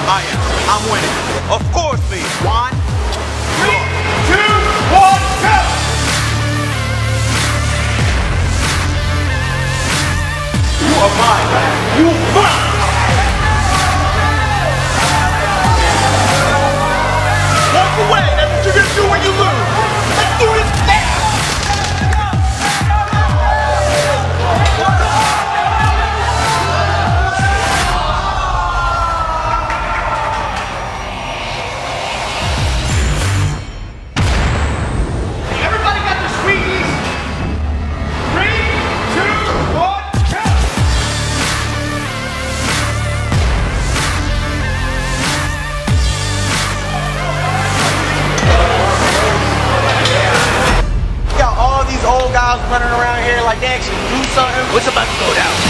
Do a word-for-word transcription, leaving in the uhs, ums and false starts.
I am. I'm winning. Of course, me. One. Three, two, one, go! You are mine, man. You mine. Walk away. That's what you're gonna do when you lose. Let's do this now. Everybody got their sweeties? Three, two, one, go! Got all these old guys running around here like they actually do something. What's about to go down?